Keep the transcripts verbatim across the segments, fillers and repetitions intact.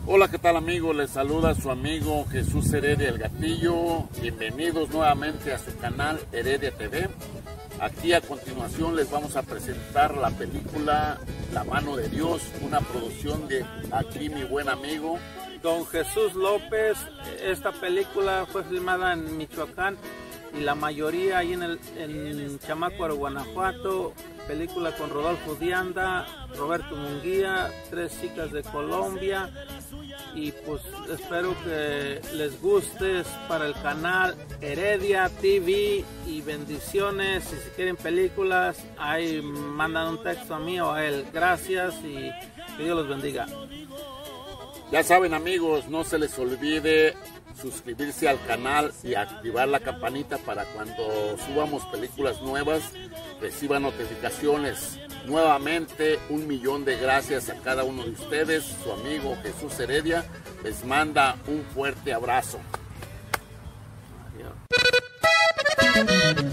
Hola, ¿qué tal amigos? Les saluda su amigo Jesús Heredia el Gatillo. Bienvenidos nuevamente a su canal Heredia T V. Aquí a continuación les vamos a presentar la película La Mano de Dios, una producción de aquí mi buen amigo Don Jesús López. Esta película fue filmada en Michoacán y la mayoría ahí en, el, en Chamácuaro, Guanajuato. Película con Rodolfo Dianda, Roberto Munguía, tres chicas de Colombia. Y pues espero que les guste. Es para el canal Heredia T V y bendiciones. Y si quieren películas, ahí mandan un texto a mí o a él. Gracias y que Dios los bendiga. Ya saben amigos, no se les olvide suscribirse al canal y activar la campanita para cuando subamos películas nuevas reciban notificaciones. Nuevamente un millón de gracias a cada uno de ustedes. Su amigo Jesús Heredia les manda un fuerte abrazo. Adiós.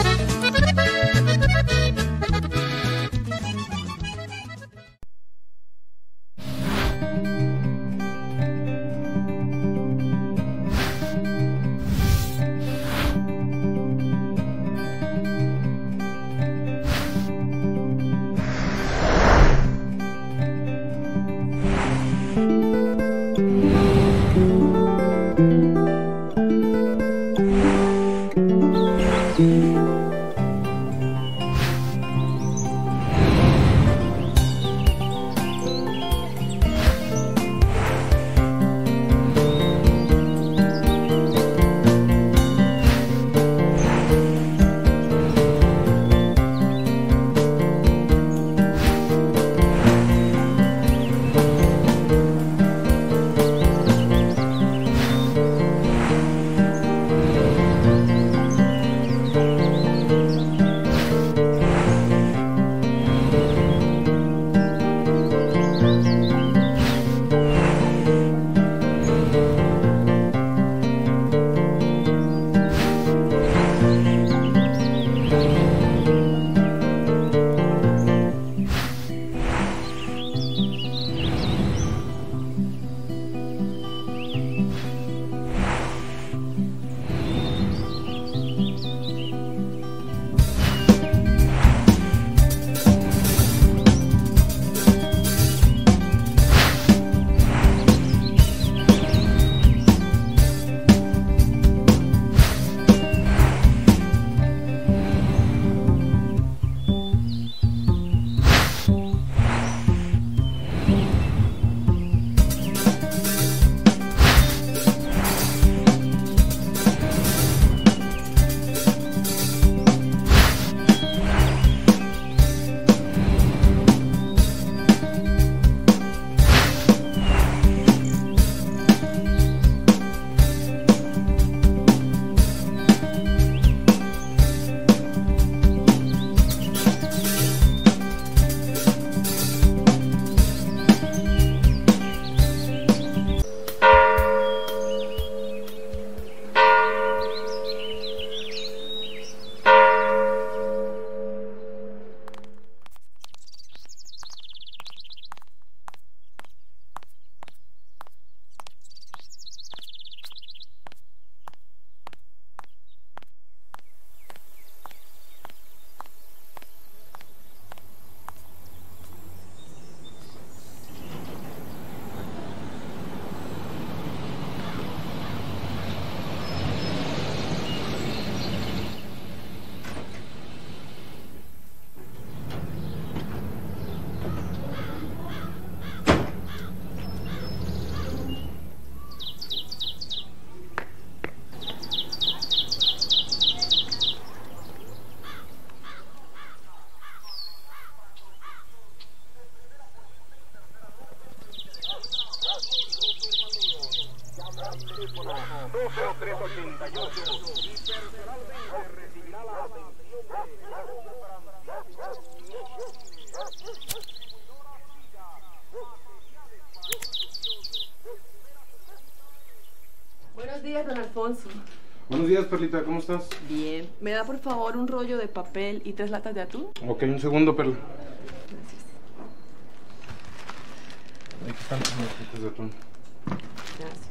Buenos días, don Alfonso. Buenos días, Perlita, ¿cómo estás? Bien. ¿Me da por favor un rollo de papel y tres latas de atún? Ok, un segundo, Perla. Gracias. Aquí están las latitas de atún. Gracias.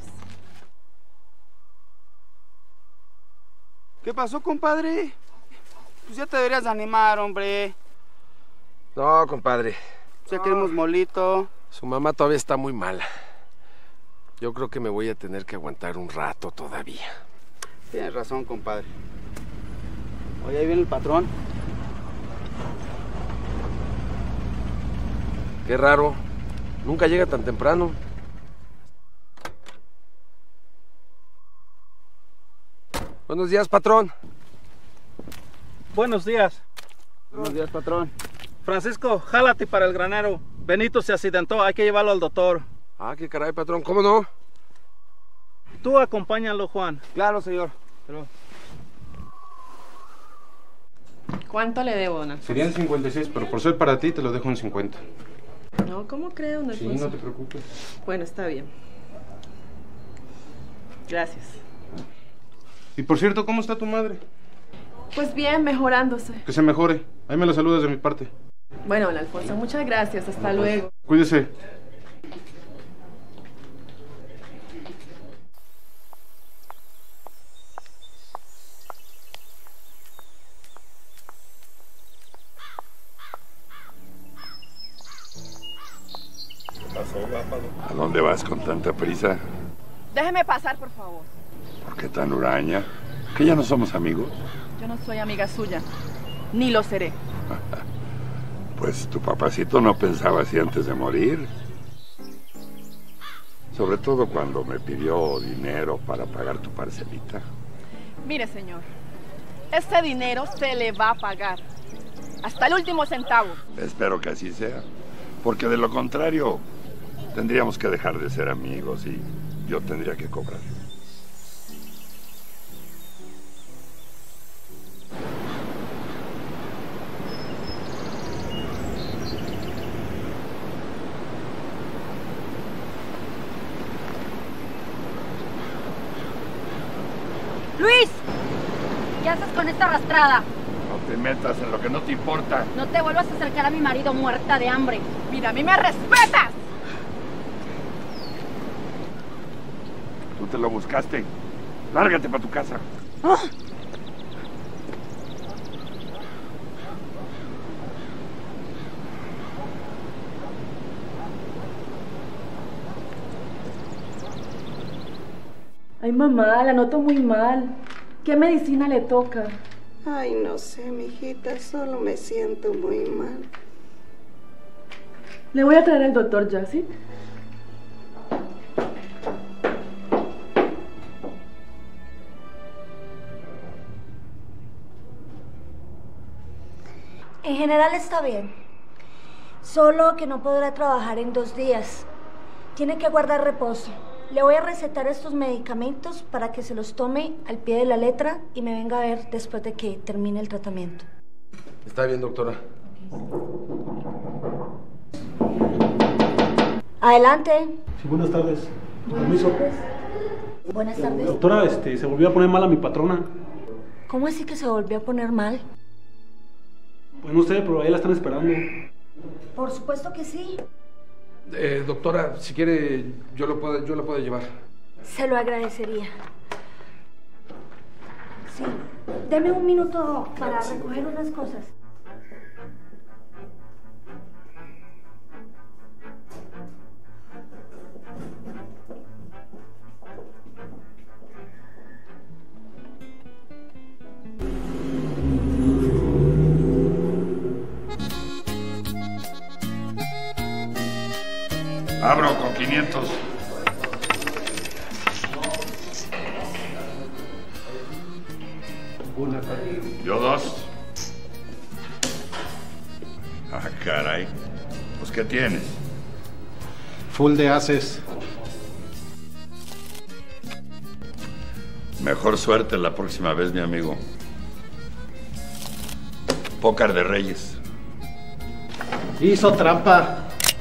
¿Qué pasó, compadre? Pues ya te deberías de animar, hombre. No, compadre. Ya queremos molito. Su mamá todavía está muy mala. Yo creo que me voy a tener que aguantar un rato todavía. Tienes razón, compadre. Oye, ahí viene el patrón. Qué raro. Nunca llega tan temprano. Buenos días, patrón. Buenos días. Buenos días, patrón. Francisco, jálate para el granero. Benito se accidentó, hay que llevarlo al doctor. Ah, qué caray, patrón. ¿Cómo no? Tú acompáñalo, Juan. Claro, señor. Pero... ¿Cuánto le debo, don Alfonso? Serían cincuenta y seis, pero por ser para ti te lo dejo en cincuenta. No, ¿cómo cree, don Sí, Alfonso? no te preocupes. Bueno, está bien. Gracias. Y por cierto, ¿cómo está tu madre? Pues bien, mejorándose. Que se mejore. Ahí me la saludas de mi parte. Bueno, don Alfonso, muchas gracias. Hasta luego. Cuídese. ¿A dónde vas con tanta prisa? Déjeme pasar, por favor. ¿Por qué tan huraña? ¿Que ya no somos amigos? Yo no soy amiga suya, ni lo seré. Pues tu papacito no pensaba así antes de morir. Sobre todo cuando me pidió dinero para pagar tu parcelita. Mire, señor, este dinero se le va a pagar. Hasta el último centavo. Espero que así sea. Porque de lo contrario, tendríamos que dejar de ser amigos y yo tendría que cobrar. ¡Luis! ¿Qué haces con esta arrastrada? No te metas en lo que no te importa. No te vuelvas a acercar a mi marido muerta de hambre. Mira, a mí me respetas. Tú te lo buscaste. Lárgate para tu casa. ¡Oh! Ay, mamá, la noto muy mal. ¿Qué medicina le toca? Ay, no sé, mijita, solo me siento muy mal. Le voy a traer al doctor ya, ¿sí? En general está bien. Solo que no podrá trabajar en dos días. Tiene que guardar reposo. Le voy a recetar estos medicamentos para que se los tome al pie de la letra y me venga a ver después de que termine el tratamiento. Está bien, doctora. Adelante. Sí, buenas tardes. Permiso. Buenas tardes. Doctora, este, se volvió a poner mal a mi patrona. ¿Cómo así que se volvió a poner mal? Pues no sé, pero ahí la están esperando. Por supuesto que sí. Eh, doctora, si quiere, yo, lo puedo, yo la puedo llevar. Se lo agradecería. Sí. Deme un minuto para recoger unas cosas. Abro con quinientos. Una. Yo dos. Ah, caray. Pues, ¿qué tienes? Full de haces. Mejor suerte la próxima vez, mi amigo. Pócar de Reyes. Hizo trampa.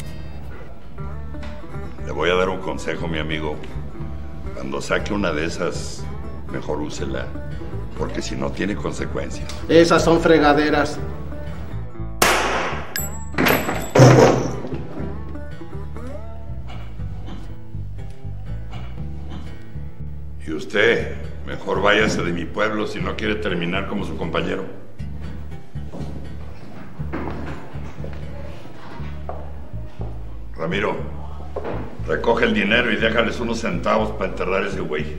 Le voy a dar un consejo, mi amigo. Cuando saque una de esas, mejor úsela, porque si no tiene consecuencias. Esas son fregaderas. Y usted, mejor váyase de mi pueblo si no quiere terminar como su compañero. Ramiro, recoge el dinero y déjales unos centavos para enterrar a ese güey.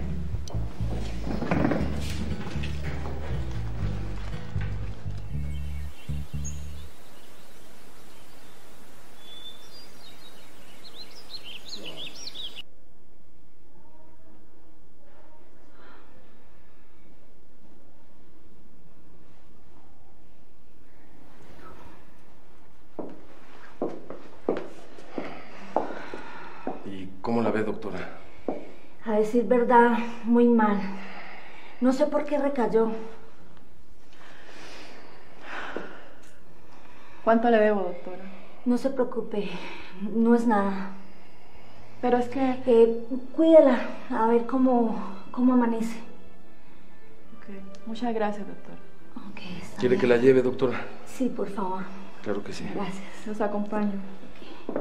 ¿Cómo la ve, doctora? A decir verdad, muy mal. No sé por qué recayó. ¿Cuánto le debo, doctora? No se preocupe, no es nada. Pero es que... Eh, cuídela, a ver cómo, cómo amanece. Ok, muchas gracias, doctora. Okay, ¿Quiere bien. que la lleve, doctora? Sí, por favor. Claro que sí. Gracias. Los acompaño. Okay.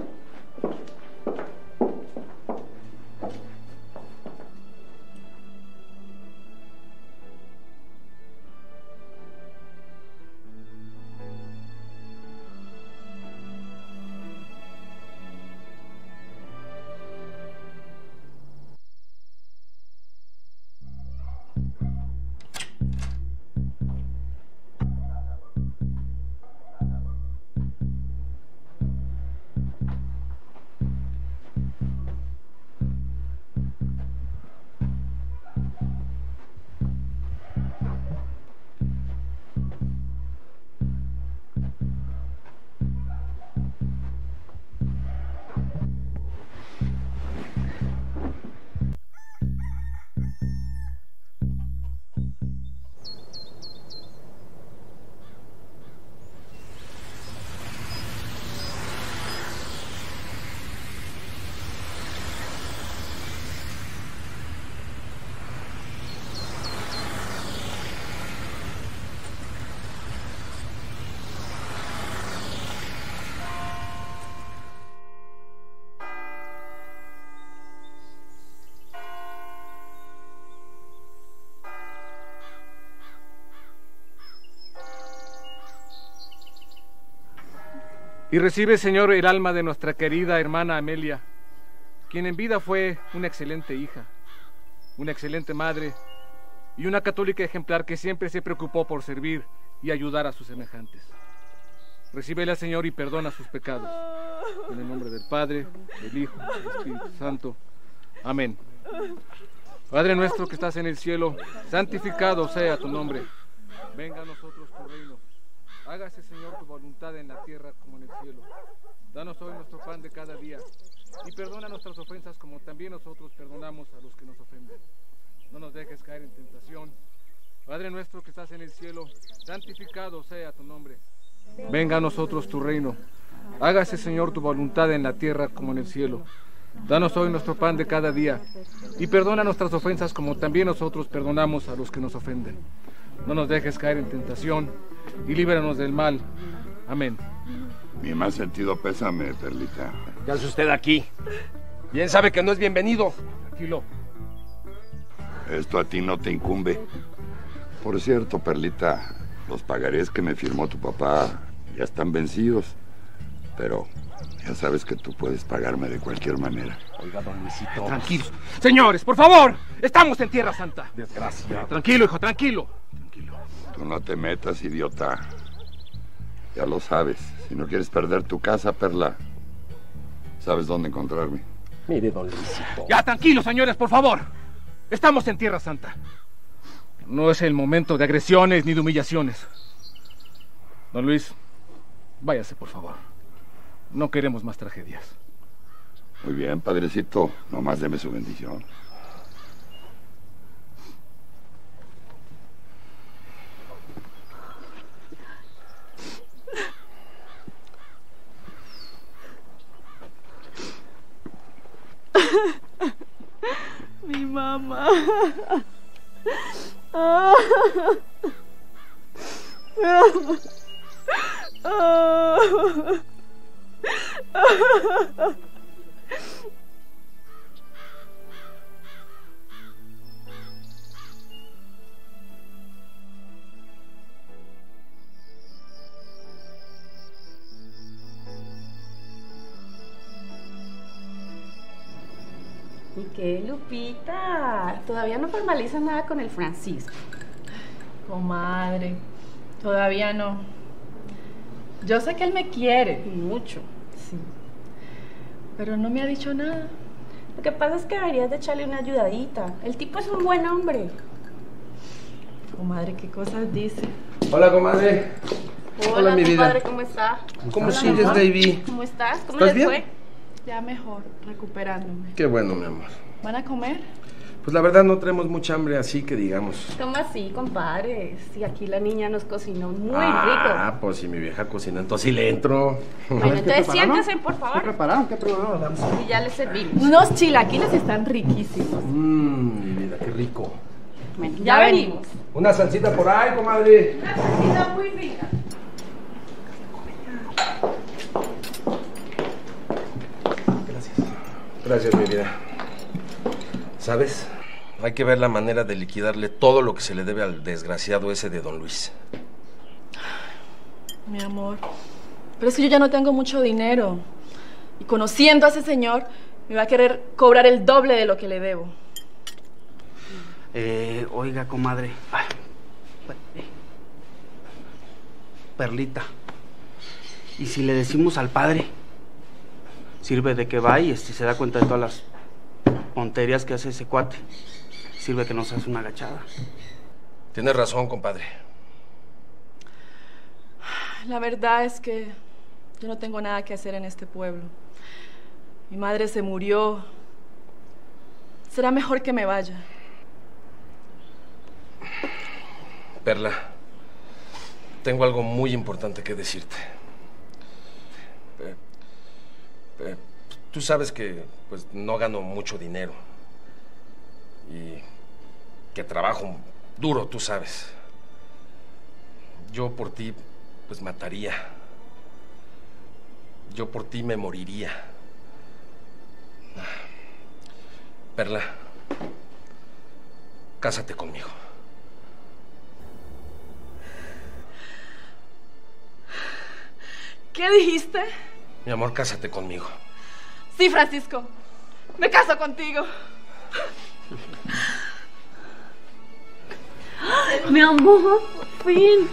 Y recibe, Señor, el alma de nuestra querida hermana Amelia, quien en vida fue una excelente hija, una excelente madre y una católica ejemplar que siempre se preocupó por servir y ayudar a sus semejantes. Recíbela, Señor, y perdona sus pecados. En el nombre del Padre, del Hijo, del Espíritu Santo. Amén. Padre nuestro que estás en el cielo, santificado sea tu nombre. Venga a nosotros tu reino. Hágase, Señor, tu voluntad en la tierra como en el cielo. Danos hoy nuestro pan de cada día. Y perdona nuestras ofensas como también nosotros perdonamos a los que nos ofenden. No nos dejes caer en tentación. Padre nuestro que estás en el cielo, santificado sea tu nombre. Venga a nosotros tu reino. Hágase, Señor, tu voluntad en la tierra como en el cielo. Danos hoy nuestro pan de cada día. Y perdona nuestras ofensas como también nosotros perdonamos a los que nos ofenden. No nos dejes caer en tentación y líbranos del mal. Amén. Mi más sentido pésame, Perlita. ¿Qué hace usted aquí? Bien sabe que no es bienvenido. Tranquilo. Esto a ti no te incumbe. Por cierto, Perlita, los pagarés que me firmó tu papá ya están vencidos. Pero ya sabes que tú puedes pagarme de cualquier manera. Oiga, don Luisito. Tranquilos. Señores, por favor. Estamos en Tierra Santa. Desgracia. Tranquilo, hijo, tranquilo. Tranquilo. Tú no te metas, idiota. Ya lo sabes. Si no quieres perder tu casa, Perla, sabes dónde encontrarme. Mire, don Luisito. Ya, tranquilos, señores, por favor. Estamos en Tierra Santa. No es el momento de agresiones ni de humillaciones. Don Luis, váyase, por favor. No queremos más tragedias. Muy bien, padrecito. Nomás deme su bendición. Mi mamá. ¿Y qué, Lupita? Todavía no formalizas nada con el Francisco. Comadre, todavía no. Yo sé que él me quiere. Mucho. Sí. Pero no me ha dicho nada. Lo que pasa es que deberías de echarle una ayudadita. El tipo es un buen hombre. Comadre, ¿qué cosas dice? Hola, comadre. Hola, Hola mi compadre, vida. ¿cómo está? ¿Cómo Hola, sigues, amor. baby? ¿Cómo estás? ¿Cómo ¿Estás les bien? fue? Ya mejor, recuperándome. Qué bueno, mi amor. ¿Van a comer? Pues la verdad no tenemos mucha hambre, así que digamos. ¿Cómo así, compadre? Si aquí la niña nos cocinó muy Ah, pues si mi vieja cocina, entonces sí le entro. rico. Bueno, entonces siéntense, por ¿Qué favor. prepararon? ¿Qué prepararon? Y ya les servimos. Unos chilaquiles están riquísimos. Mmm, mi vida, qué rico. Bueno, ya venimos. Una salsita por ahí, comadre. Una salsita muy rica. Gracias, mi vida. ¿Sabes? Hay que ver la manera de liquidarle todo lo que se le debe al desgraciado ese de don Luis. Mi amor, pero es que yo ya no tengo mucho dinero. Y conociendo a ese señor, me va a querer cobrar el doble de lo que le debo. Eh, oiga, comadre. Ay, Perlita. ¿Y si le decimos al padre? Sirve de que va y este, se da cuenta de todas las tonterías que hace ese cuate. Sirve que nos hace una agachada. Tienes razón, compadre. La verdad es que yo no tengo nada que hacer en este pueblo. Mi madre se murió. Será mejor que me vaya. Perla, tengo algo muy importante que decirte. Eh, eh, tú sabes que pues no gano mucho dinero y que trabajo duro, tú sabes. Yo por ti pues mataría. Yo por ti me moriría. Perla, cásate conmigo. ¿Qué dijiste? Mi amor, cásate conmigo. Sí, Francisco. Me caso contigo. Mi amor, por fin.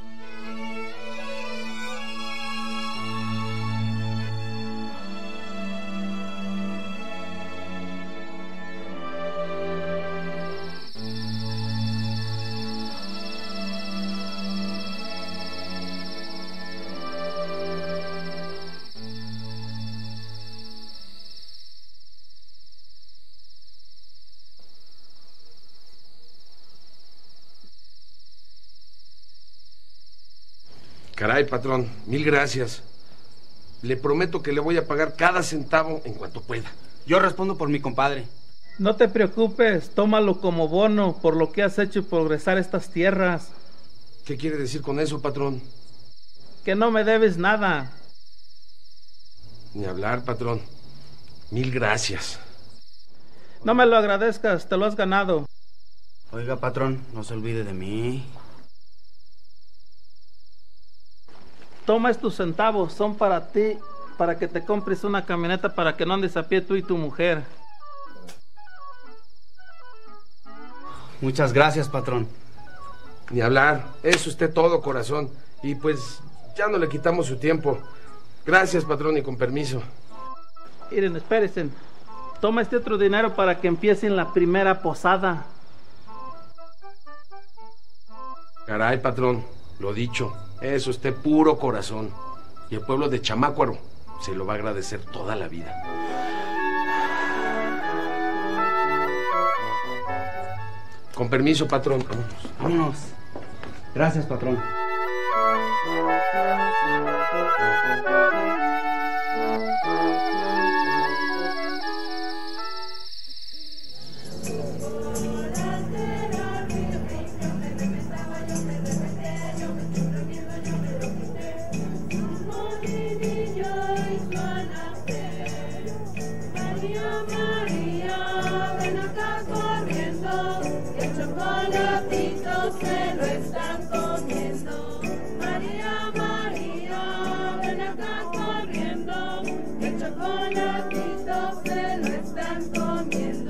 Caray, patrón, mil gracias. Le prometo que le voy a pagar cada centavo en cuanto pueda. Yo respondo por mi compadre. No te preocupes, tómalo como bono por lo que has hecho y progresar estas tierras. ¿Qué quiere decir con eso, patrón? Que no me debes nada. Ni hablar, patrón. Mil gracias. No me lo agradezcas, te lo has ganado. Oiga, patrón, no se olvide de mí. Toma estos centavos, son para ti, para que te compres una camioneta para que no andes a pie tú y tu mujer. Muchas gracias, patrón. Ni hablar, es usted todo, corazón. Y pues ya no le quitamos su tiempo. Gracias, patrón, y con permiso. Miren, espérense. Toma este otro dinero para que empiecen la primera posada. Caray, patrón, lo dicho, es usted puro corazón. Y el pueblo de Chamácuaro se lo va a agradecer toda la vida. Con permiso, patrón. Vámonos. Vámonos. Gracias, patrón. Chocolatito se lo están comiendo. María, María, ven acá corriendo. El chocolatito se lo están comiendo.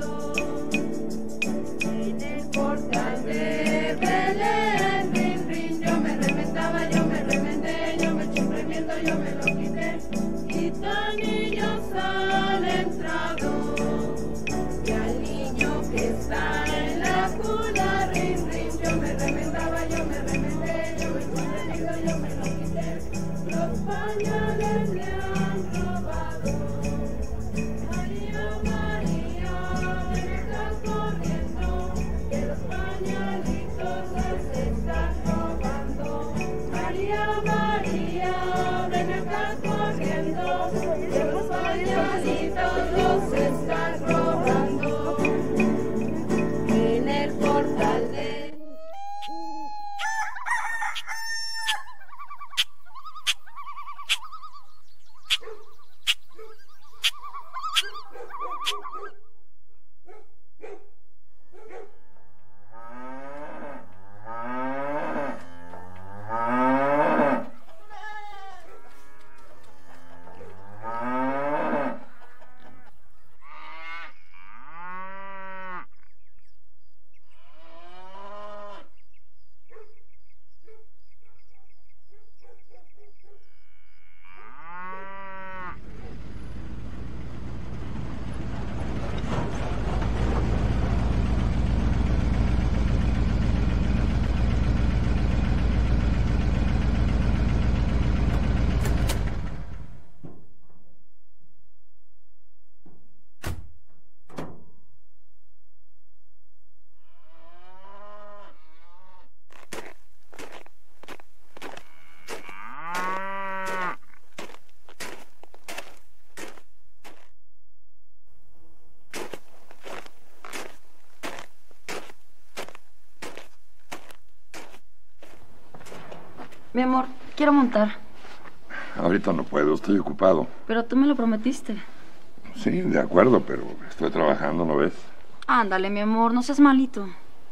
Mi amor, quiero montar. Ahorita no puedo, estoy ocupado. Pero tú me lo prometiste. Sí, de acuerdo, pero estoy trabajando, ¿no ves? Ándale, mi amor, no seas malito.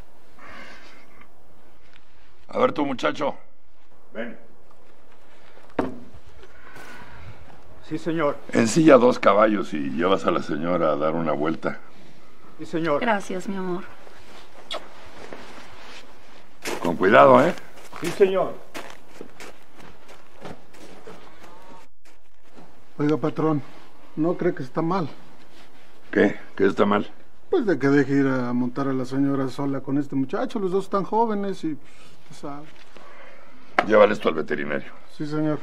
A ver tú, muchacho. Ven. Sí, señor. Ensilla dos caballos y llevas a la señora a dar una vuelta. Sí, señor. Gracias, mi amor. Con cuidado, ¿eh? Sí, señor. Oiga, patrón, ¿no cree que está mal? ¿Qué? ¿Qué está mal? Pues de que deje ir a montar a la señora sola con este muchacho. Los dos están jóvenes y... pues, sabe. Llévale esto al veterinario. Sí, señor.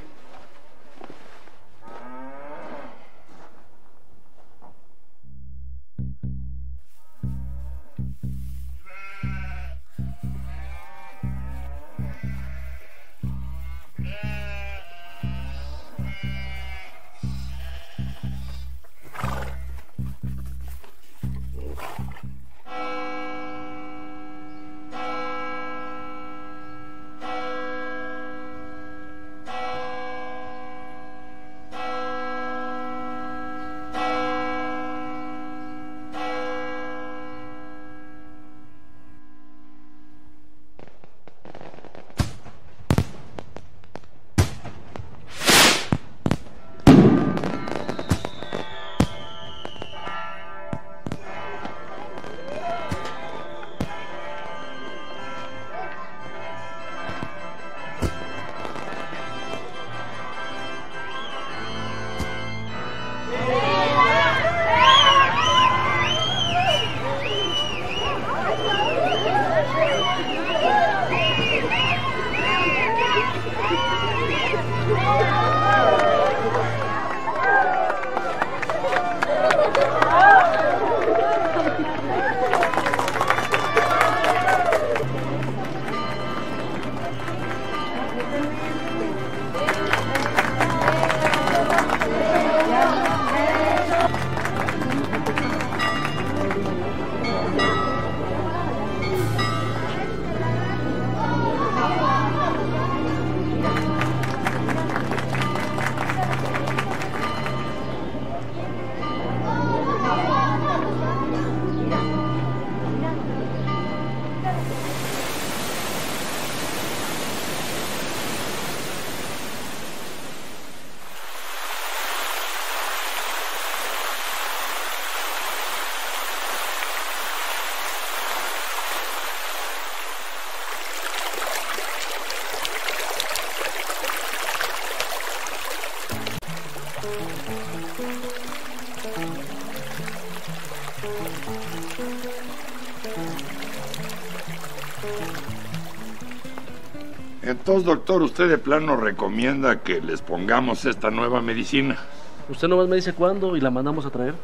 Entonces, doctor, usted de plano recomienda que les pongamos esta nueva medicina. Usted nomás me dice cuándo y la mandamos a traer.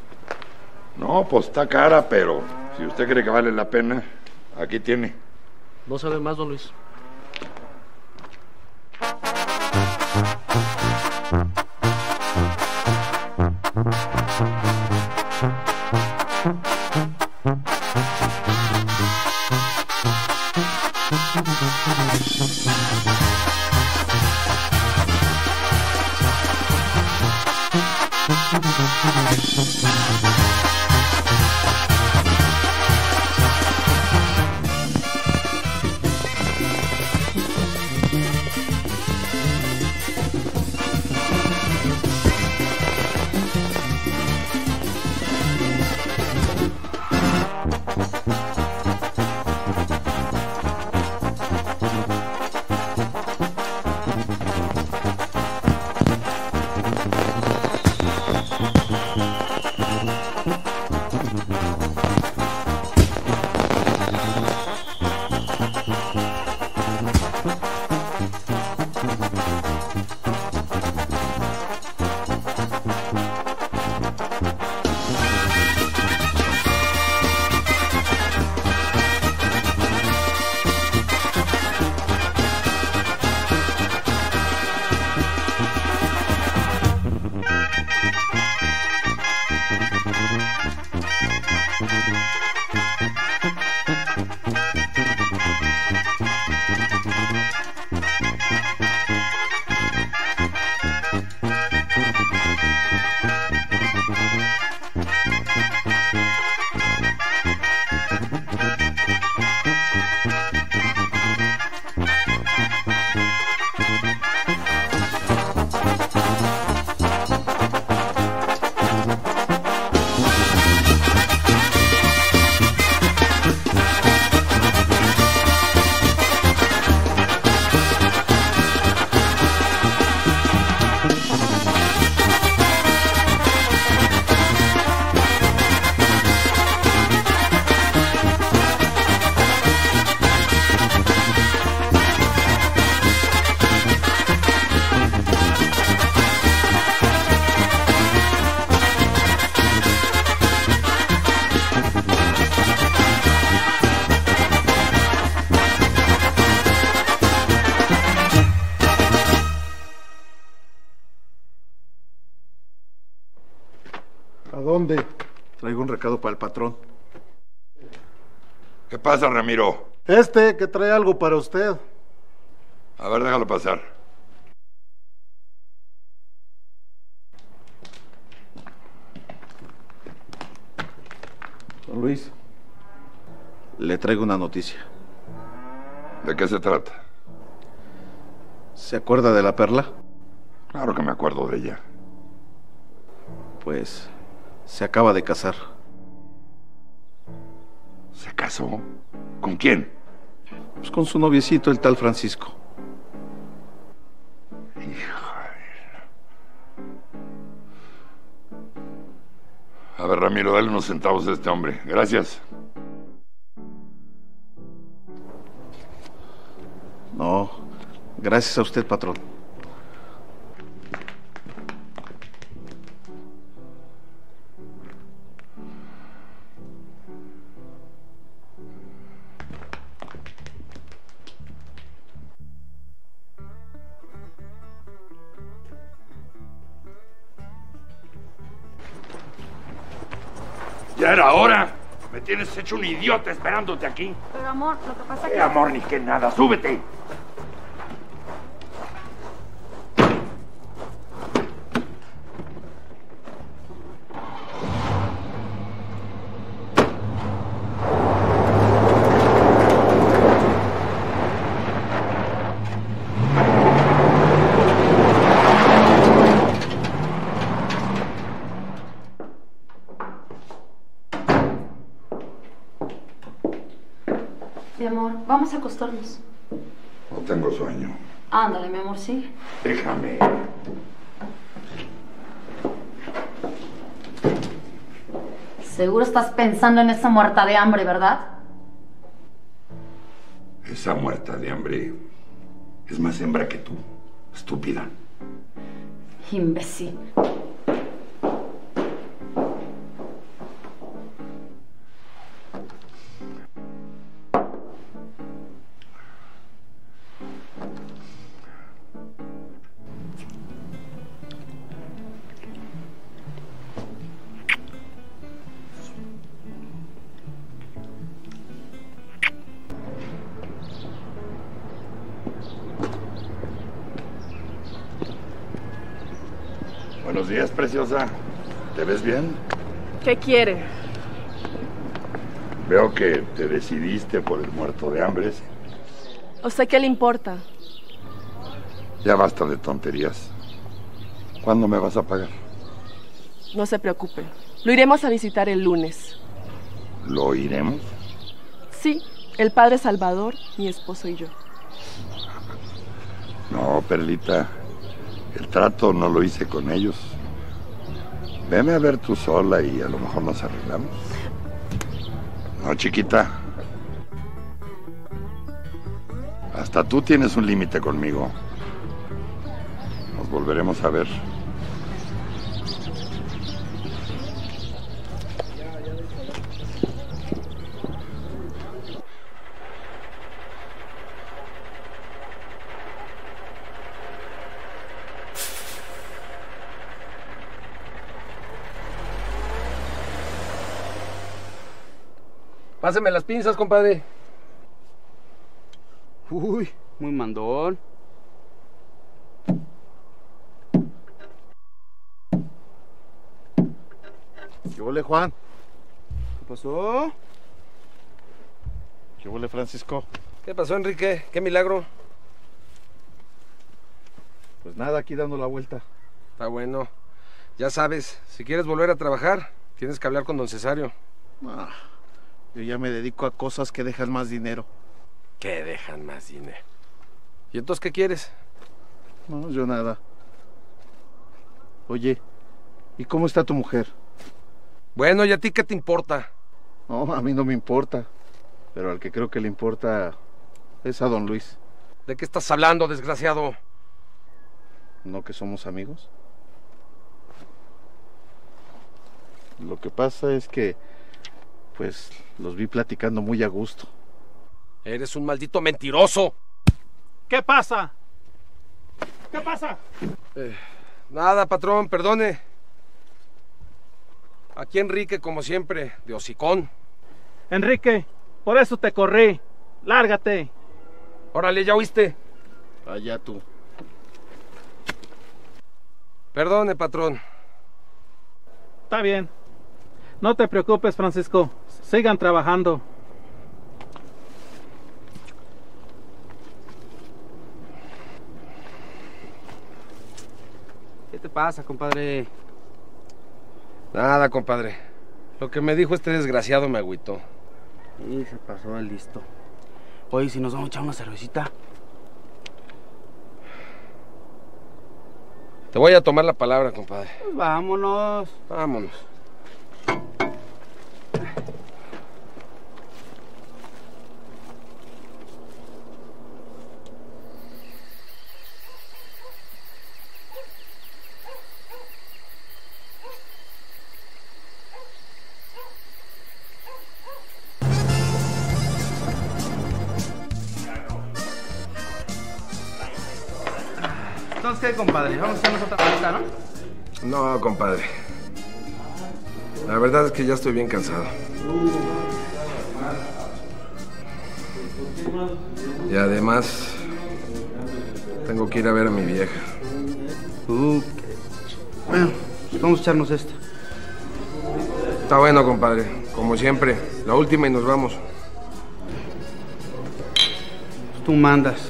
No, pues está cara, pero si usted cree que vale la pena, aquí tiene. No sabe más, don Luis. ¿Dónde? Traigo un recado para el patrón. ¿Qué pasa, Ramiro? Este, que trae algo para usted. A ver, déjalo pasar. Don Luis, le traigo una noticia. ¿De qué se trata? ¿Se acuerda de la Perla? Claro que me acuerdo de ella. Pues se acaba de casar. ¿Se casó? ¿Con quién? Pues con su noviecito, el tal Francisco. A ver, Ramiro, dale unos centavos a este hombre. Gracias. No, gracias a usted, patrón. Ya era hora. Me tienes hecho un idiota esperándote aquí. Pero amor, lo que pasa es ¿Qué que... amor ni qué nada? ¡Súbete! Mi amor, vamos a acostarnos. No tengo sueño. Ándale, mi amor, sigue. Déjame. Seguro estás pensando en esa muerta de hambre, ¿verdad? Esa muerta de hambre es más hembra que tú, estúpida. Imbécil. Buenos días, preciosa. ¿Te ves bien? ¿Qué quiere? Veo que te decidiste por el muerto de hambre. ¿A usted qué le importa? Ya basta de tonterías. ¿Cuándo me vas a pagar? No se preocupe. Lo iremos a visitar el lunes. ¿Lo iremos? Sí, el padre Salvador, mi esposo y yo. No, Perlita. El trato no lo hice con ellos. Veme a ver tú sola y a lo mejor nos arreglamos. No, chiquita. Hasta tú tienes un límite conmigo. Nos volveremos a ver. Páseme las pinzas, compadre. Uy, muy mandón. ¿Qué huele, Juan? ¿Qué pasó? ¿Qué huele, Francisco? ¿Qué pasó, Enrique? ¿Qué milagro? Pues nada, aquí dando la vuelta. Está bueno. Ya sabes, si quieres volver a trabajar, tienes que hablar con don Cesario. Ah, yo ya me dedico a cosas que dejan más dinero. ¿Qué dejan más dinero? ¿Y entonces qué quieres? No, yo nada. Oye, ¿y cómo está tu mujer? Bueno, ¿y a ti qué te importa? No, a mí no me importa. Pero al que creo que le importa es a don Luis. ¿De qué estás hablando, desgraciado? ¿No que somos amigos? Lo que pasa es que, pues, los vi platicando muy a gusto. Eres un maldito mentiroso. ¿Qué pasa? ¿Qué pasa? Eh, nada, patrón, perdone. Aquí Enrique, como siempre, de hocicón. Enrique, por eso te corrí. Lárgate. Órale, ¿ya oíste? Allá tú. Perdone, patrón. Está bien. No te preocupes, Francisco. Sigan trabajando. ¿Qué te pasa, compadre? Nada, compadre. Lo que me dijo este desgraciado me agüitó. Y se pasó el listo. Oye, si nos vamos a echar una cervecita. Te voy a tomar la palabra, compadre. Pues vámonos. Vámonos. Entonces, ¿qué, compadre? Vamos a hacernos otra vuelta, ¿no? No, compadre. La verdad es que ya estoy bien cansado. Y además, tengo que ir a ver a mi vieja. Uh, bueno, vamos a echarnos esta. Está bueno, compadre. Como siempre, la última y nos vamos. Tú mandas.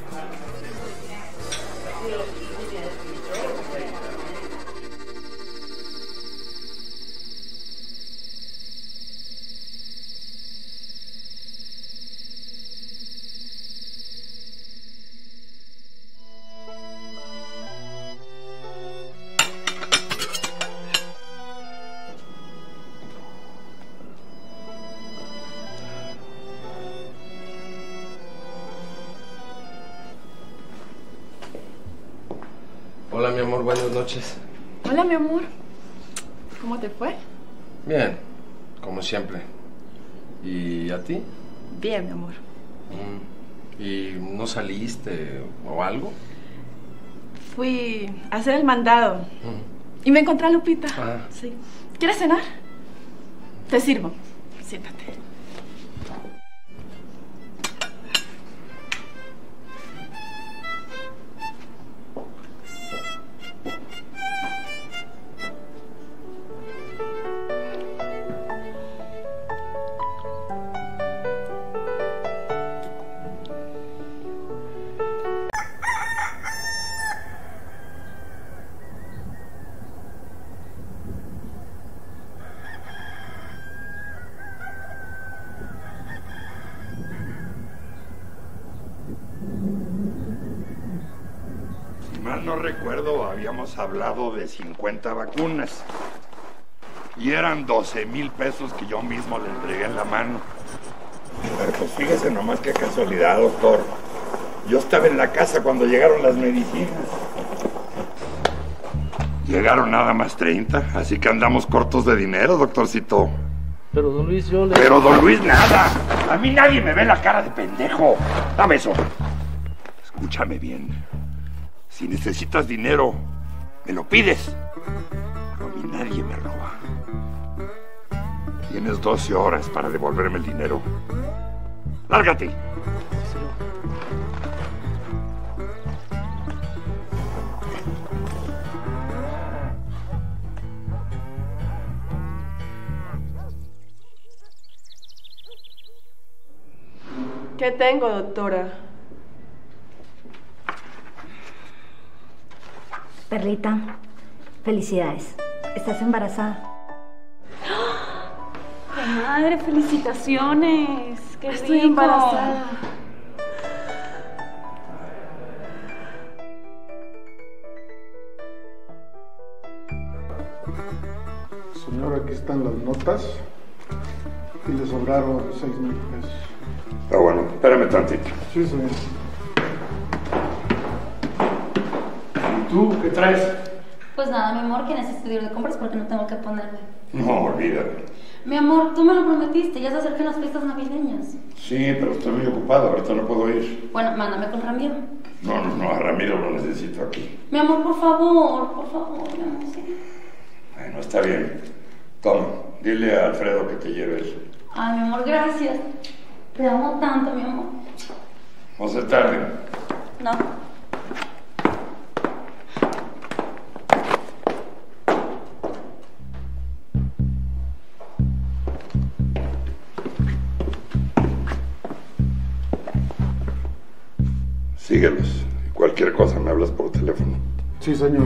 Hola, mi amor, buenas noches. Hola, mi amor. ¿Cómo te fue? Bien, como siempre. ¿Y a ti? Bien, mi amor. Mm. ¿Y no saliste o algo? Fui a hacer el mandado Mm. y me encontré a Lupita. Ah. Sí. ¿Quieres cenar? Te sirvo. Siéntate. Mal no recuerdo, habíamos hablado de cincuenta vacunas. Y eran doce mil pesos que yo mismo le entregué en la mano. Pero pues fíjese nomás qué casualidad, doctor. Yo estaba en la casa cuando llegaron las medicinas. Llegaron nada más treinta, así que andamos cortos de dinero, doctorcito. Pero don Luis, yo le... Pero don Luis, nada. A mí nadie me ve la cara de pendejo. Dame eso. Escúchame bien. Si necesitas dinero, me lo pides. A mí nadie me roba. Tienes doce horas para devolverme el dinero. ¡Lárgate! ¿Qué tengo, doctora? Perlita, felicidades. Estás embarazada. Madre, felicitaciones. Qué Estoy rico. embarazada. Señora, aquí están las notas. Y le sobraron seis mil pesos. Está bueno, espérame tantito. Sí, señor. ¿Y tú qué traes? Pues nada, mi amor, que necesito ir de compras porque no tengo que ponerme. No, olvídate. Mi amor, tú me lo prometiste, ya se acercan las fiestas navideñas. Sí, pero estoy muy ocupado, ahorita no puedo ir. Bueno, mándame con Ramiro. No, no, no, a Ramiro lo necesito aquí. Mi amor, por favor, por favor, mi amor, sí. Bueno, está bien. Toma, dile a Alfredo que te lleve él. Ay, mi amor, gracias. Te amo tanto, mi amor. No se tarden. No. Síguelos. Cualquier cosa me hablas por teléfono. Sí, señor.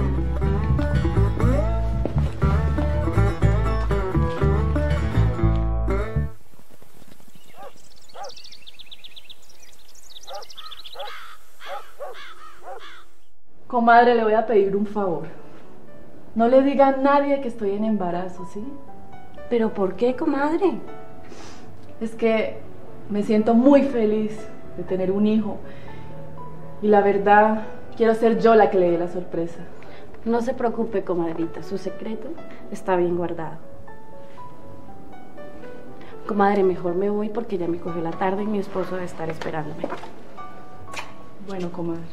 Comadre, le voy a pedir un favor. No le diga a nadie que estoy en embarazo, ¿sí? ¿Pero por qué, comadre? Es que me siento muy feliz de tener un hijo. Y la verdad, quiero ser yo la que le dé la sorpresa. No se preocupe, comadrita. Su secreto está bien guardado. Comadre, mejor me voy porque ya me cogió la tarde y mi esposo debe estar esperándome. Bueno, comadre.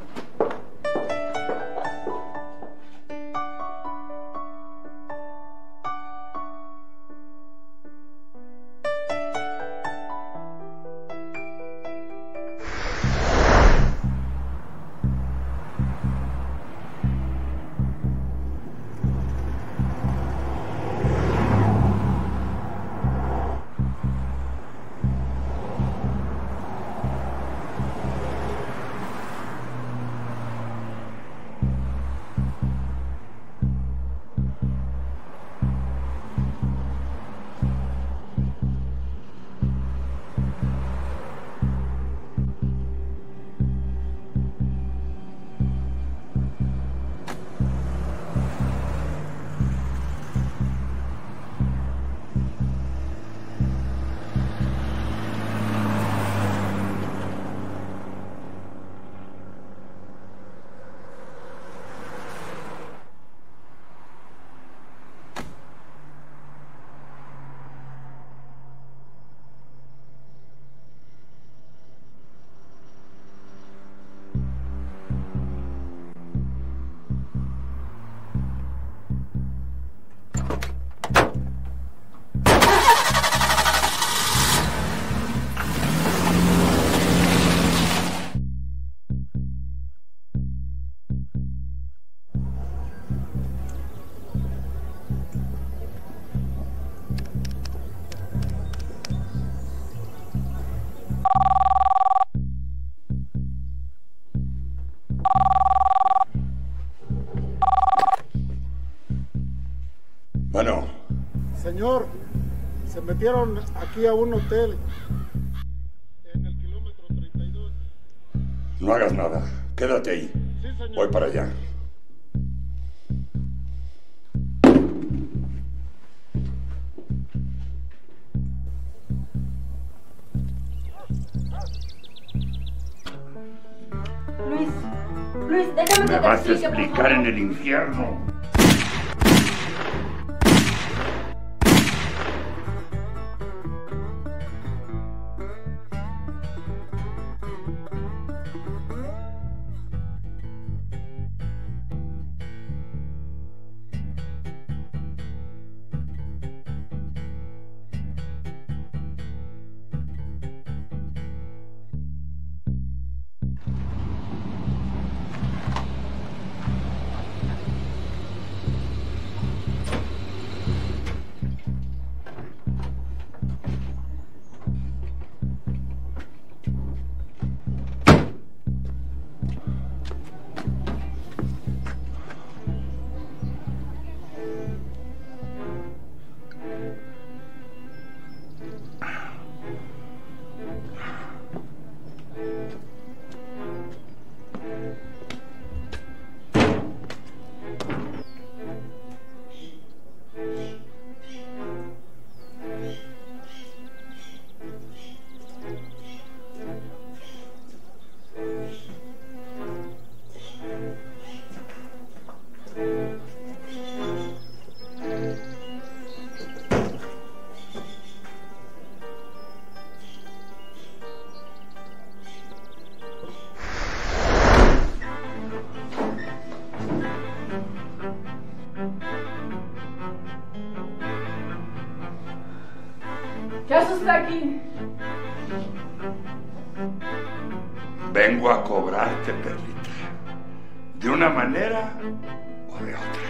Bueno. Señor, se metieron aquí a un hotel en el kilómetro treinta y dos. No hagas nada. Quédate ahí. Sí, señor. Voy para allá. Luis, Luis, déjame que Me te vas a explique, por explicar favor. en el infierno. usted aquí? Vengo a cobrarte, Perlita. De una manera o de otra.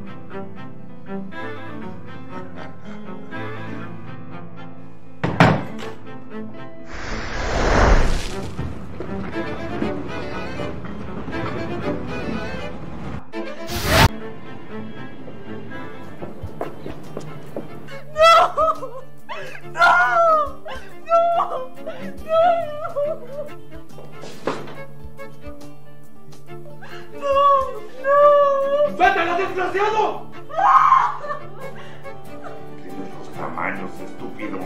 ¡Suéltalo, desgraciado! Tienes los tamaños, estúpido.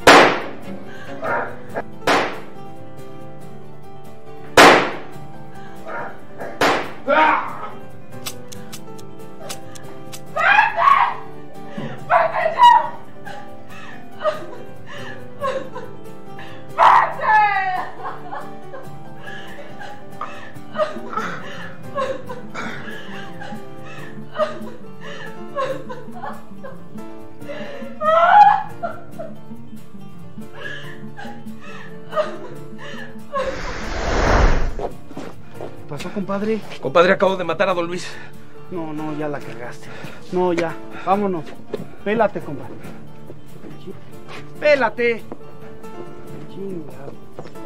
¿Qué pasó, compadre? Compadre, acabo de matar a don Luis. No, no, ya la cagaste. No, ya. Vámonos. Pélate, compadre. Pélate. Chingado.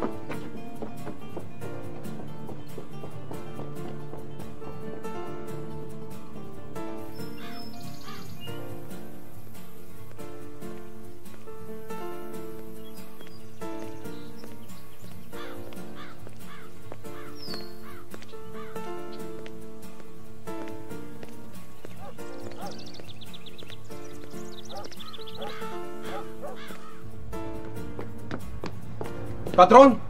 Patrón.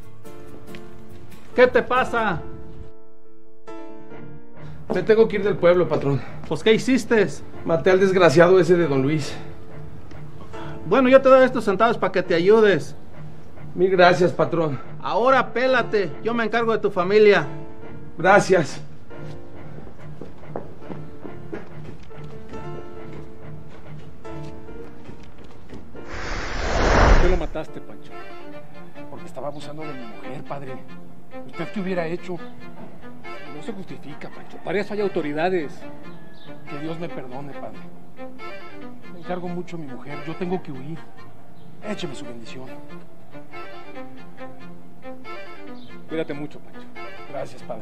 ¿Qué te pasa? Me tengo que ir del pueblo, patrón. Pues, ¿qué hiciste? Maté al desgraciado ese de don Luis. Bueno, yo te doy estos centavos para que te ayudes. Mil gracias, patrón. Ahora pélate, yo me encargo de tu familia. Gracias. ¿Por qué lo mataste, Pancho? Porque estaba abusando de mi mujer, padre. ¿Usted qué hubiera hecho? No se justifica, Pancho. Para eso hay autoridades. Que Dios me perdone, padre. Me encargo mucho a mi mujer. Yo tengo que huir. Écheme su bendición. Cuídate mucho, Pancho. Gracias, padre.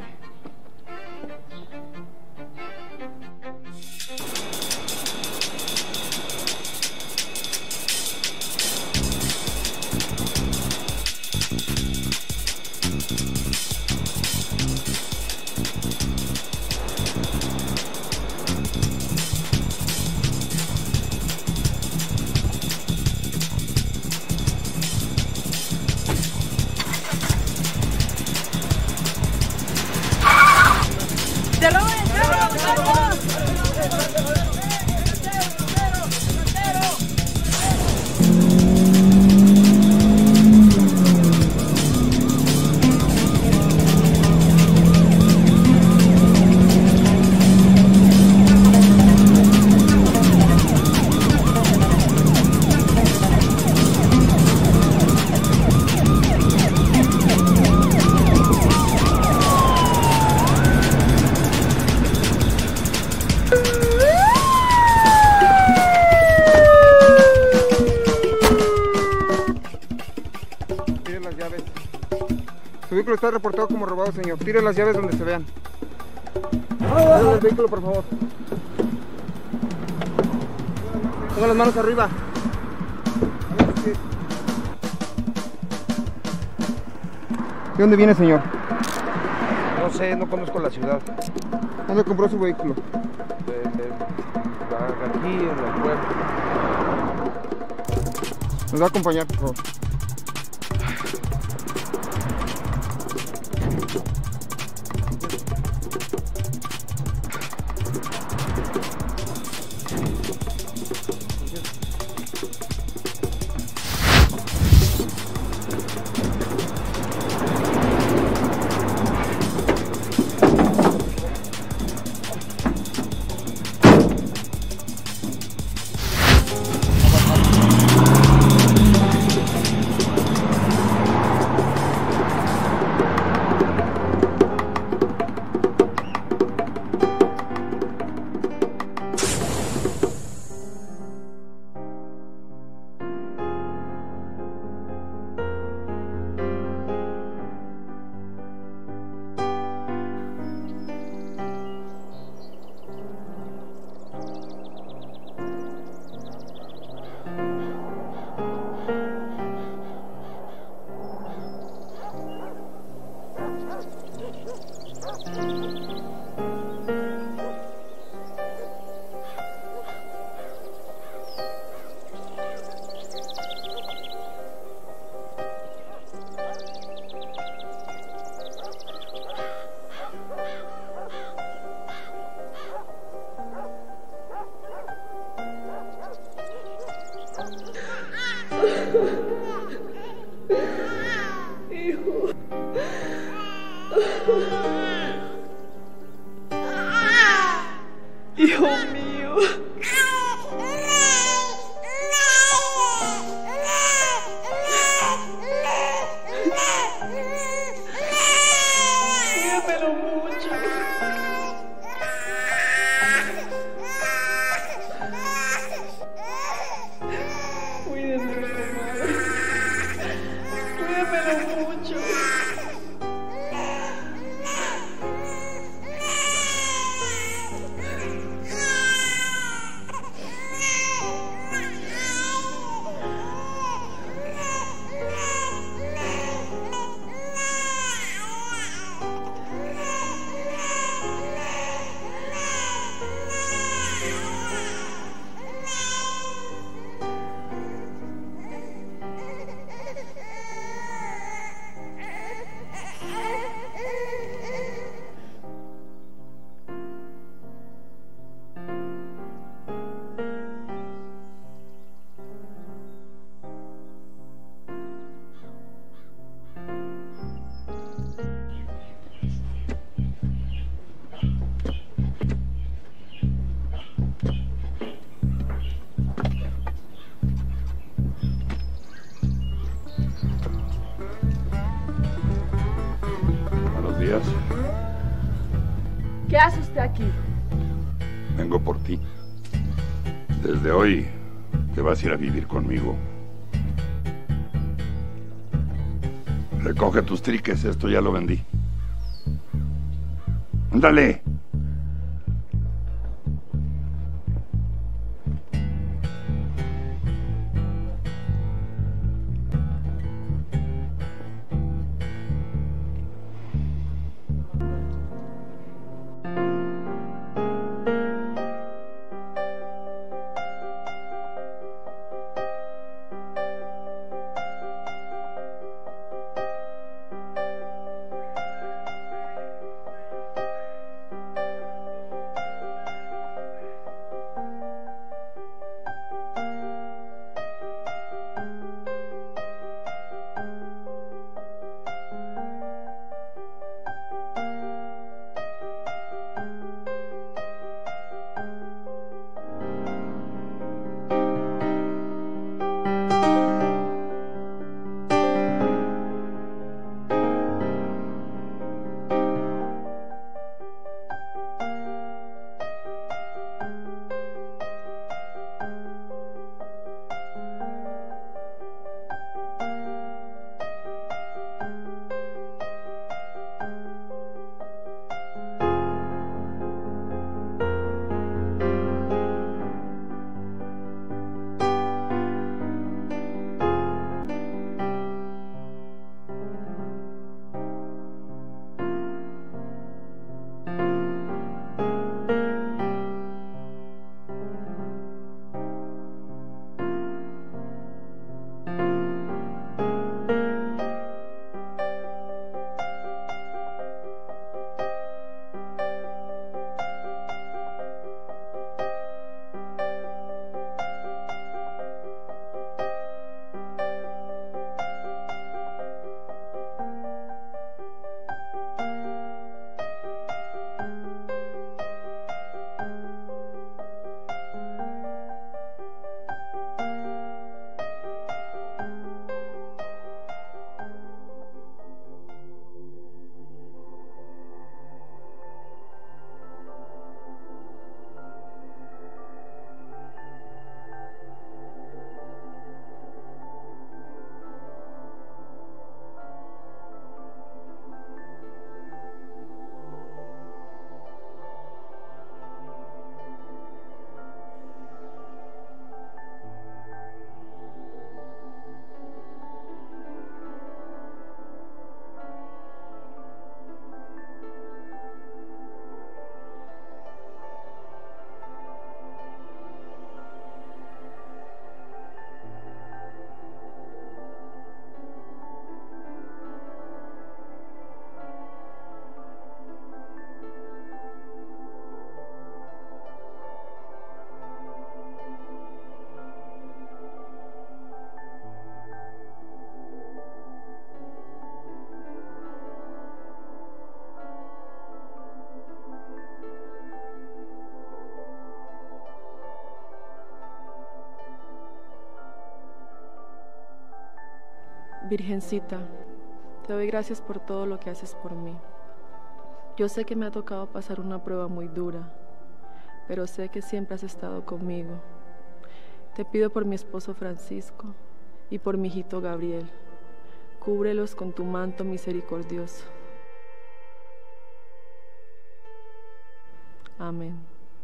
Está reportado como robado, señor. Tire las llaves donde se vean. Tire el vehículo, por favor. Ponga las manos arriba. ¿De dónde viene, señor? No sé, no conozco la ciudad. ¿Dónde compró su vehículo? De, de, aquí, en el pueblo. Nos va a acompañar, por favor. pero mucho. ¿Qué hace usted aquí? Vengo por ti. Desde hoy te vas a ir a vivir conmigo. Recoge tus triques, esto ya lo vendí. ¡Ándale! Virgencita, te doy gracias por todo lo que haces por mí. Yo sé que me ha tocado pasar una prueba muy dura, pero sé que siempre has estado conmigo. Te pido por mi esposo Francisco y por mi hijito Gabriel. cúbrelos con tu manto misericordioso. Amén.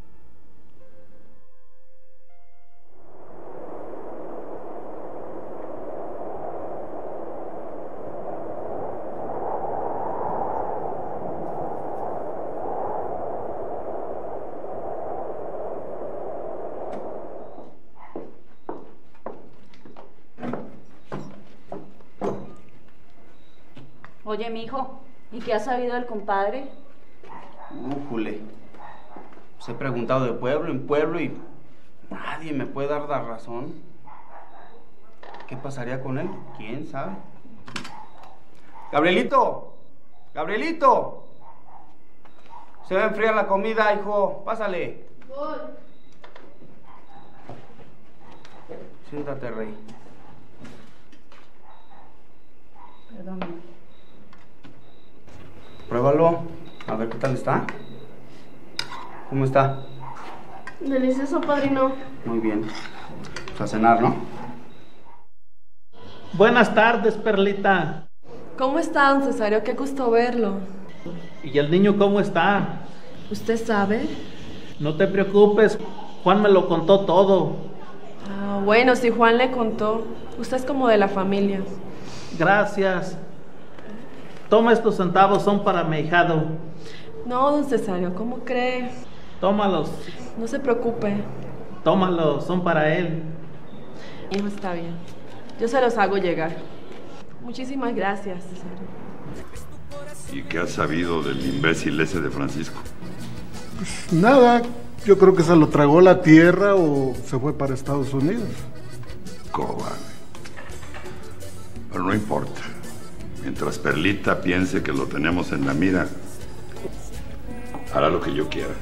Oye, mijo, ¿y qué has sabido del compadre? Újule. Pues he preguntado de pueblo en pueblo y nadie me puede dar la razón. ¿Qué pasaría con él? ¿Quién sabe? ¡Gabrielito! ¡ Gabrielito! Se va a enfriar la comida, hijo. Pásale. Voy. Siéntate, rey. Perdón. Pruébalo. A ver qué tal está. ¿Cómo está? Delicioso, padrino. Muy bien. Pues a cenar, ¿no? Buenas tardes, Perlita. ¿Cómo está, don Cesario? Qué gusto verlo. ¿Y el niño cómo está? ¿Usted sabe? No te preocupes, Juan me lo contó todo. Ah, bueno, si Juan le contó. Usted es como de la familia. Gracias. Toma estos centavos, son para mi ahijado. No, don Cesario, ¿cómo cree? Tómalos. No se preocupe. Tómalos, son para él. Hijo, está bien. Yo se los hago llegar. Muchísimas gracias, Cesario. ¿Y qué has sabido del imbécil ese de Francisco? Pues nada, yo creo que se lo tragó la tierra o se fue para Estados Unidos. Cobarde. Pero no importa. Mientras Perlita piense que lo tenemos en la mira, hará lo que yo quiera.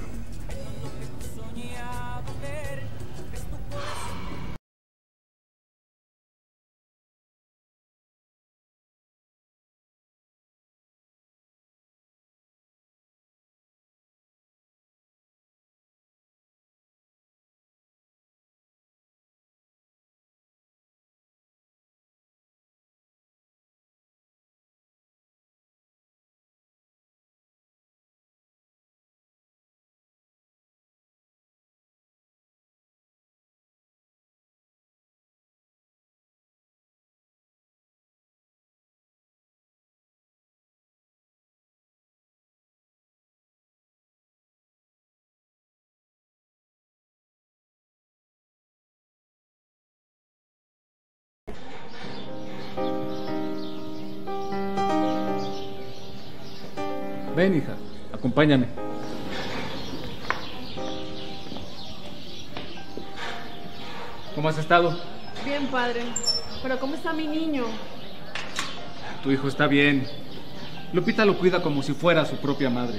Ven, hija, acompáñame. ¿Cómo has estado? Bien, padre. Pero ¿cómo está mi niño? Tu hijo está bien. Lupita lo cuida como si fuera su propia madre.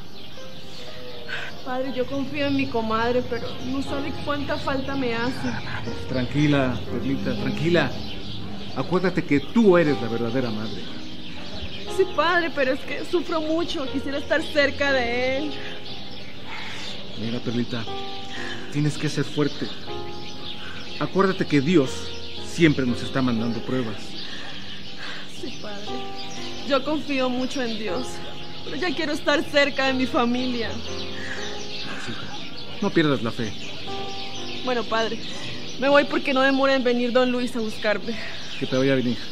Padre, yo confío en mi comadre, pero no sabe cuánta falta me hace. Tranquila, Perlita, tranquila. Acuérdate que tú eres la verdadera madre. Sí, padre, pero es que sufro mucho. Quisiera estar cerca de él. Mira, Perlita, tienes que ser fuerte. Acuérdate que Dios siempre nos está mandando pruebas. Sí, padre. Yo confío mucho en Dios, pero ya quiero estar cerca de mi familia. No pierdas la fe. Bueno, padre, me voy porque no demora en venir don Luis a buscarme. Que te vaya bien, hija.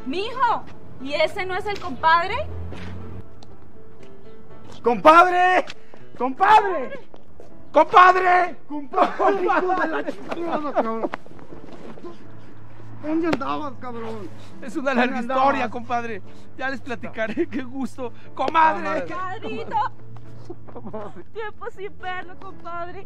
Mijo, ¿y ese no es el compadre? ¡Compadre! ¡Compadre! ¡Compadre! ¡Compadre! ¡Hijo de la chingada, cabrón! ¿Dónde andabas, cabrón? Es una larga historia, compadre. Ya les platicaré. ¡Qué gusto! ¡Comadre! ¡Compadrito! Tiempo sin verlo, compadre.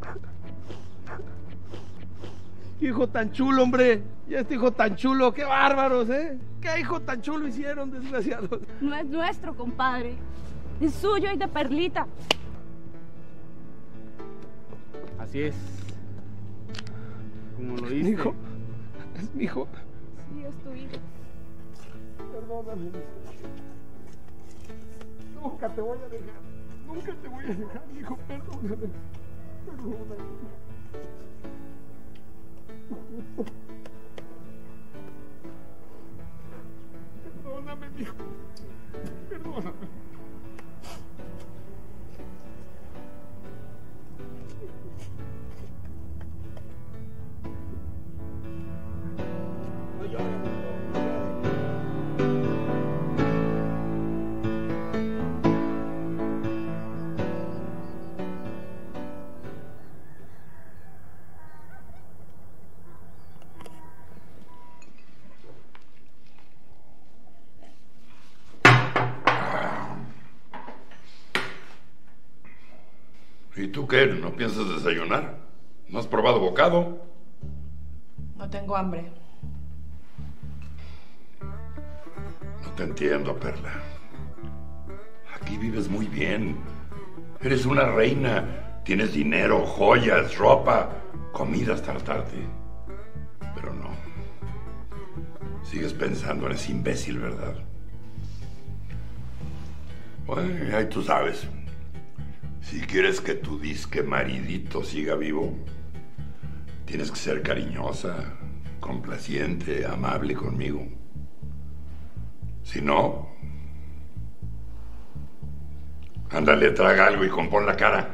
¡Qué hijo tan chulo, hombre! Y este hijo tan chulo. ¡Qué bárbaros, eh! ¡Qué hijo tan chulo hicieron, desgraciados! No es nuestro, compadre. Es suyo y de Perlita. Así es. Como lo Es mi dice. hijo. Es mi hijo. Sí, es tu hijo. Perdóname. Nunca te voy a dejar. Nunca te voy a dejar, hijo. Perdóname. Perdóname. Perdóname, hijo. Perdóname. No llores, no llores. ¿Y tú qué? ¿No piensas desayunar? ¿No has probado bocado? No tengo hambre. No te entiendo, Perla. Aquí vives muy bien. Eres una reina. Tienes dinero, joyas, ropa, comida hasta hartarte. Pero no. Sigues pensando en ese imbécil, ¿verdad? Bueno, ahí tú sabes. Si quieres que tu disque maridito siga vivo, tienes que ser cariñosa, complaciente, amable conmigo. Si no, ándale, traga algo y compón la cara.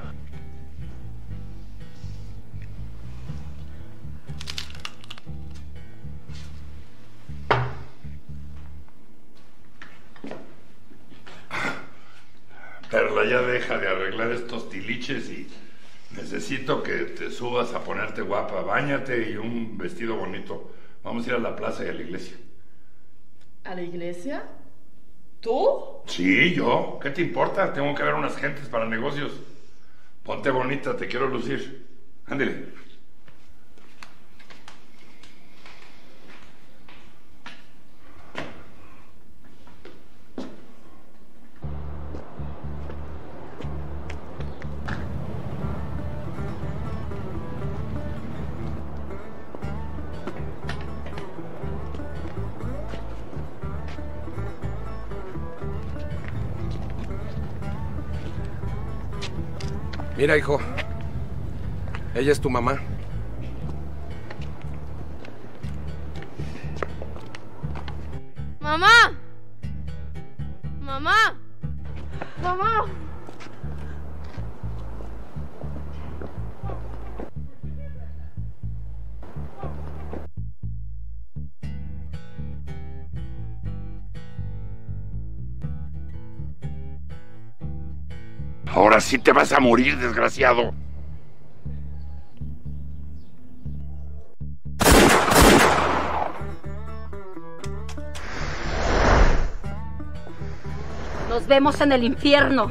Perla, ya deja de arreglar estos tiliches y necesito que te subas a ponerte guapa. Báñate y un vestido bonito. Vamos a ir a la plaza y a la iglesia. ¿A la iglesia? ¿Tú? Sí, yo. ¿Qué te importa? Tengo que ver unas gentes para negocios. Ponte bonita, te quiero lucir. Ándale. Mira, hijo. Ella es tu mamá. ¡Mamá! ¡Mamá! ¡Mamá! Ahora sí te vas a morir, desgraciado. Nos vemos en el infierno.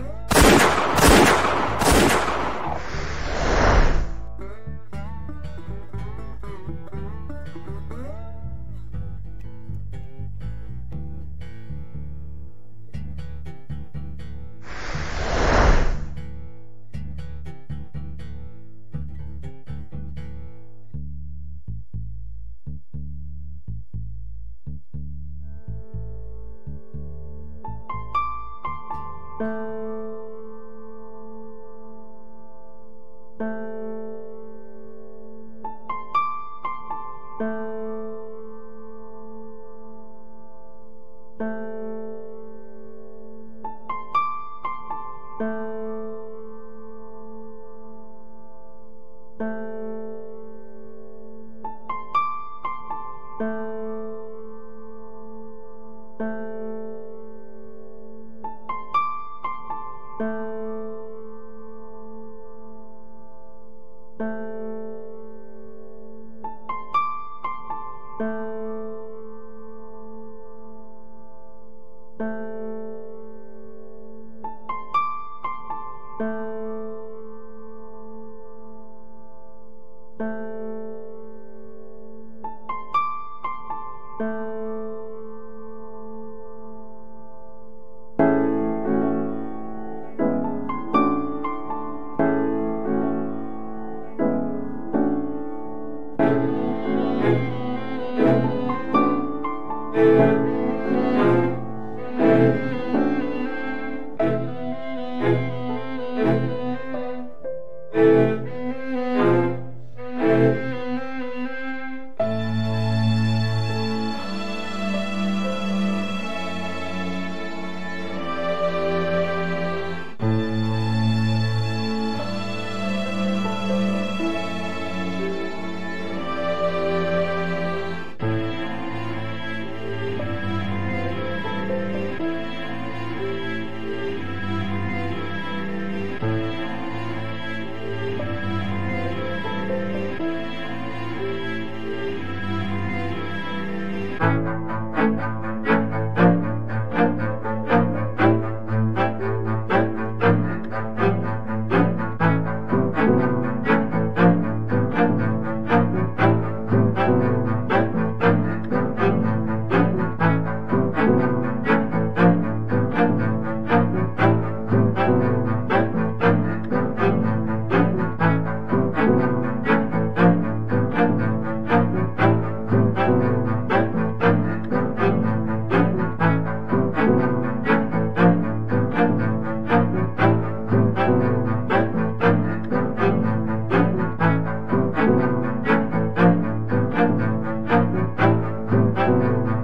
Thank you.